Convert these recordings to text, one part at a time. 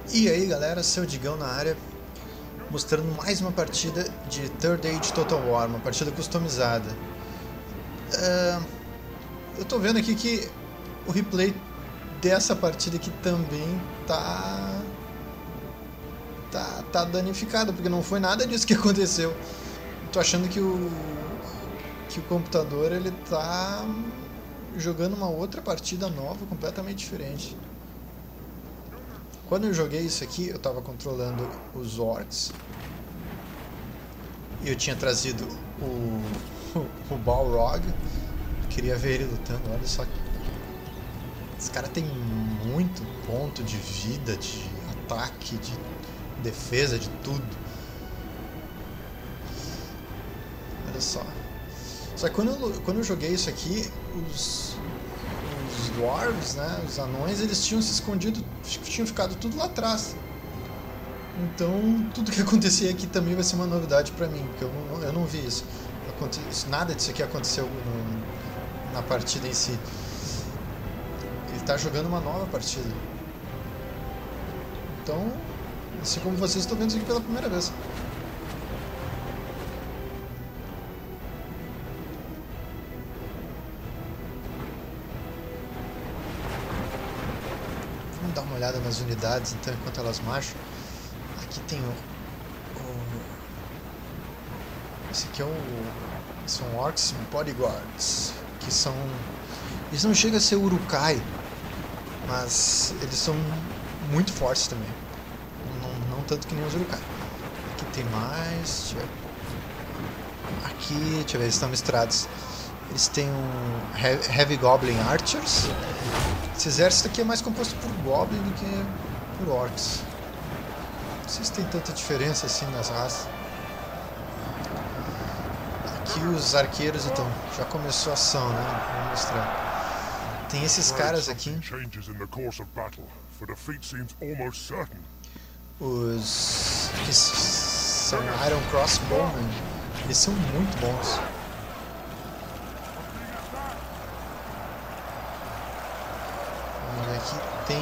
E aí galera, seu Digão na área, mostrando mais uma partida de Third Age Total War, uma partida customizada. Eu tô vendo aqui que o replay dessa partida aqui também tá danificado, porque não foi nada disso que aconteceu. Tô achando que o computador ele tá jogando uma outra partida nova, completamente diferente. Quando eu joguei isso aqui, eu estava controlando os orcs e eu tinha trazido o Balrog. Queria ver ele lutando. Olha só, esse cara tem muito ponto de vida, de ataque, de defesa, de tudo. Olha só. Só que quando eu joguei isso aqui, os dwarves, né, os anões, eles tinham se escondido, tinham ficado tudo lá atrás. Então, tudo que acontecer aqui também vai ser uma novidade pra mim, porque eu não vi isso. Nada disso aqui aconteceu na partida em si. Ele tá jogando uma nova partida. Então, assim como vocês estão vendo isso aqui pela primeira vez. Vamos dar uma olhada nas unidades então enquanto elas marcham. Aqui tem esse aqui são Orcs Bodyguards, que são... Eles não chegam a ser Uruk-hai, mas eles são muito fortes também. Não tanto que nem os Uruk-hai. Aqui tem mais... Aqui, deixa eu ver, eles estão misturados. Eles têm Heavy Goblin Archers. Esse exército aqui é mais composto por Goblin do que por Orcs. Não sei se tem tanta diferença assim nas raças. Aqui os arqueiros, então, já começou a ação, né? Vou mostrar. Tem esses caras aqui. Os que são Iron Crossbowmen. Eles são muito bons. Aqui tem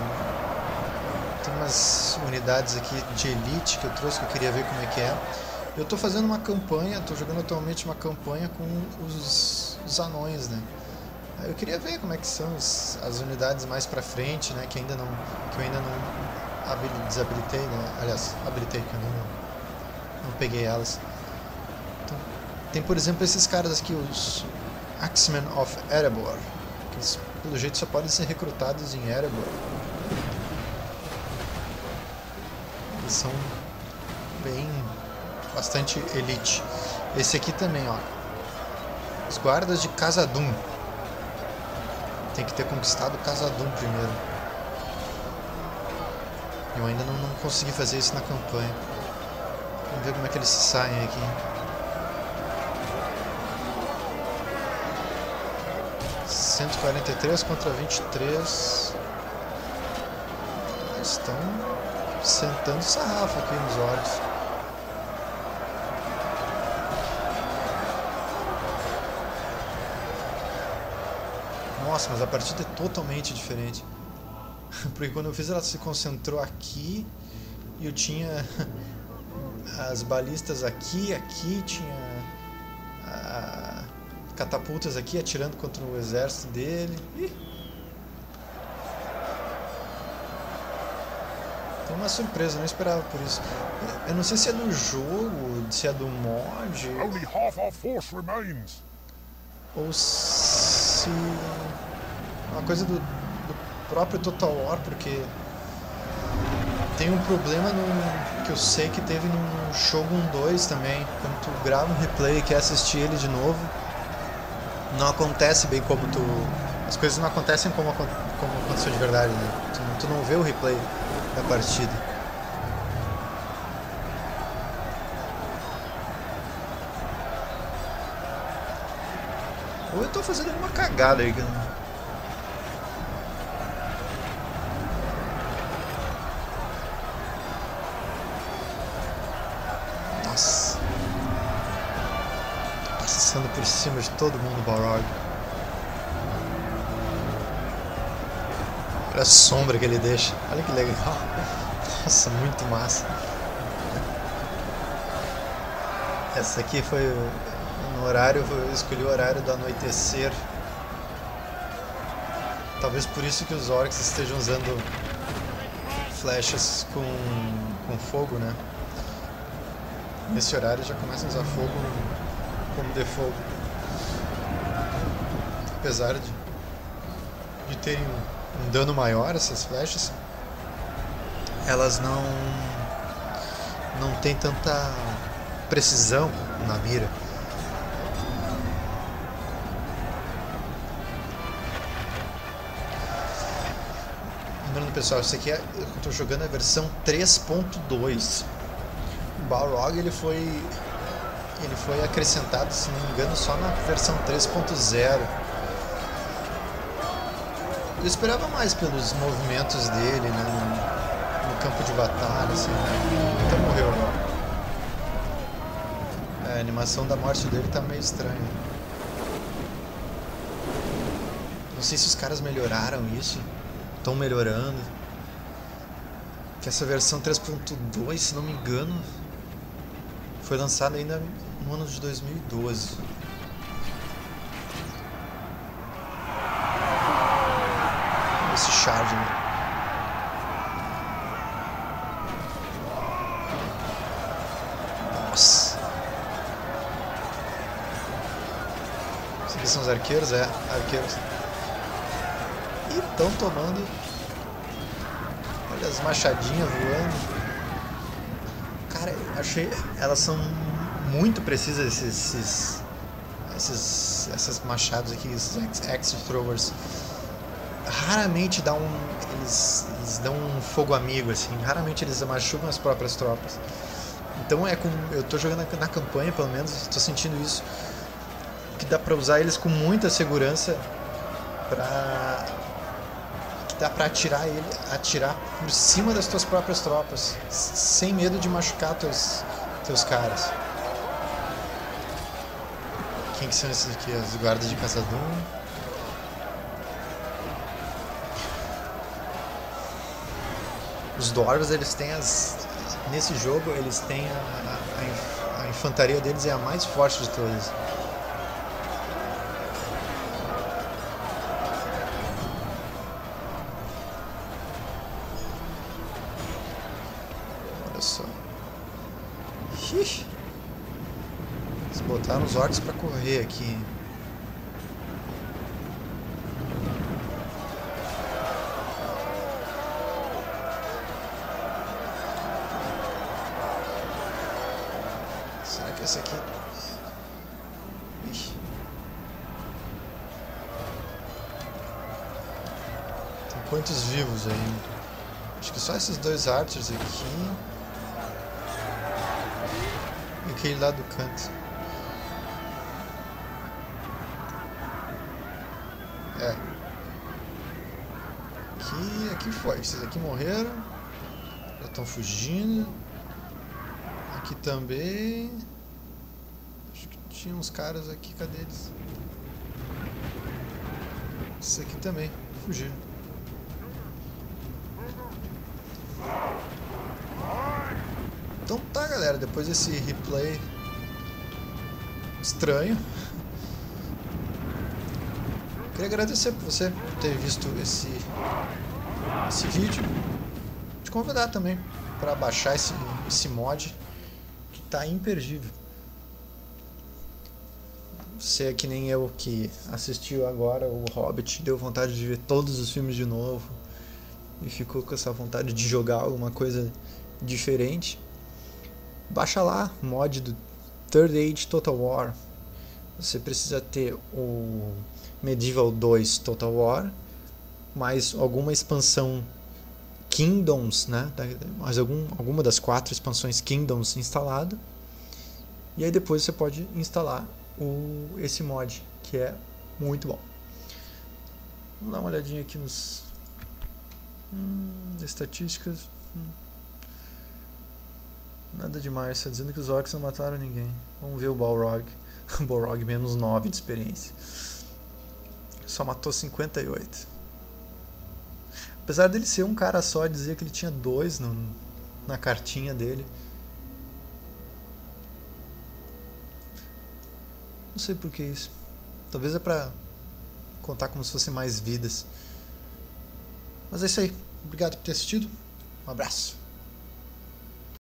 umas unidades aqui de elite que eu trouxe, que eu queria ver como é que é. Eu estou fazendo uma campanha, estou jogando atualmente uma campanha com os anões, né? Eu queria ver como é que são as unidades mais pra frente, né? Que eu ainda não desabilitei, né? Aliás, habilitei, que eu não peguei elas. Então, tem, por exemplo, esses caras aqui, os Axemen of Erebor, que eles, pelo jeito, só podem ser recrutados em Erebor. Eles são bastante elite. Esse aqui também, ó. Os guardas de Khazad-dûm. Tem que ter conquistado Khazad-dûm primeiro. Eu ainda não consegui fazer isso na campanha. Vamos ver como é que eles se saem aqui. ...143 contra 23... Eles estão sentando sarrafo aqui nos orcs. Nossa, mas a partida é totalmente diferente. Porque quando eu fiz ela se concentrou aqui e eu tinha as balistas aqui, tinha catapultas aqui atirando contra o exército dele. Tem uma surpresa, não esperava por isso. Eu não sei se é do jogo, se é do mod, ou se uma coisa do próprio Total War, porque tem um problema que eu sei que teve no Shogun 2 também. Quando tu grava um replay e quer assistir ele de novo, não acontece bem como as coisas não acontecem como aconteceu de verdade, né? Tu não vê o replay da partida. Ou eu tô fazendo alguma cagada aí. Nossa. Tá passando por cima de todo mundo o Balrog. Olha a sombra que ele deixa. Olha que legal. Nossa, muito massa. Essa aqui foi no horário, eu escolhi o horário do anoitecer. Talvez por isso que os orcs estejam usando flechas com fogo, né? Nesse horário já começam a usar fogo como default. Apesar de terem um dano maior essas flechas, elas não tem tanta precisão na mira. Lembrando, pessoal, isso aqui eu estou jogando a versão 3.2. O Balrog ele foi acrescentado, se não me engano, só na versão 3.0. Eu esperava mais pelos movimentos dele, né, no campo de batalha, assim, né? Então morreu. A animação da morte dele tá meio estranha. Não sei se os caras melhoraram isso. Estão melhorando. Que essa versão 3.2, se não me engano, foi lançada ainda no ano de 2012. Esse charge, né? Nossa. Esses aqui são os arqueiros? É, arqueiros. E estão tomando. Olha as machadinhas voando. Cara, achei. Elas são muito precisas, essas machados aqui, esses axe throwers. Raramente dá eles dão um fogo amigo, assim. Raramente eles machucam as próprias tropas. Então eu tô jogando na campanha, pelo menos, tô sentindo isso. Que dá pra usar eles com muita segurança que dá pra atirar por cima das tuas próprias tropas, sem medo de machucar teus caras. Quem que são esses aqui? Os guardas de Caçadum. Os Dwarves, eles têm nesse jogo, eles têm a infantaria deles é a mais forte de todas. Olha só. Eles botaram os orcs pra correr aqui. Será que esse aqui... Ixi. Tem quantos vivos ainda? Acho que só esses dois archers aqui. E aquele lá do canto. É. Aqui foi. Esses aqui morreram. Já estão fugindo. Aqui também. Acho que tinha uns caras aqui. Cadê eles? Esses aqui também. Fugiram. Então tá, galera. Depois desse replay estranho, queria agradecer por você ter visto esse vídeo. Te convidar também para baixar esse mod que tá imperdível. Você é que nem eu que assistiu agora o Hobbit, deu vontade de ver todos os filmes de novo e ficou com essa vontade de jogar alguma coisa diferente. Baixa lá o mod do Third Age Total War. Você precisa ter o Medieval 2 Total War, mais alguma expansão Kingdoms, né? Mais alguma das 4 expansões Kingdoms instalada. E aí depois você pode instalar esse mod, que é muito bom. Vamos dar uma olhadinha aqui nos estatísticas. Nada demais, está dizendo que os orcs não mataram ninguém. Vamos ver o Balrog. O Balrog menos 9 de experiência. Só matou 58. Apesar dele ser um cara só, dizia que ele tinha 2 na cartinha dele. Não sei por que isso. Talvez é pra contar como se fossem mais vidas. Mas é isso aí. Obrigado por ter assistido. Um abraço.